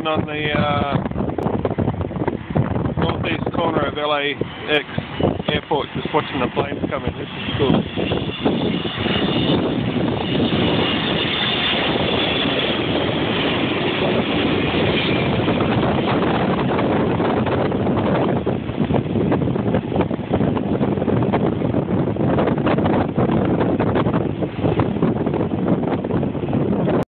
sitting on the northeast corner of LAX airport, just watching the planes come in. This is cool.